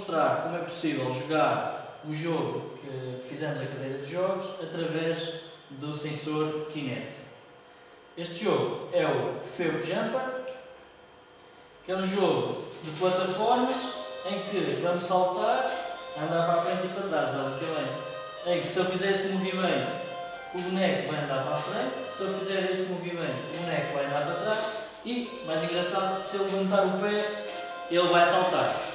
mostrar como é possível jogar o jogo que fizemos a cadeira de jogos através do sensor Kinect. Este jogo é o Feu Jumper, que é um jogo de plataformas em que vamos saltar, andar para a frente e para trás, basicamente. Em que se eu fizer este movimento, o boneco vai andar para a frente, se eu fizer este movimento, o boneco vai andar para trás e, mais engraçado, se eu levantar o pé, ele vai saltar.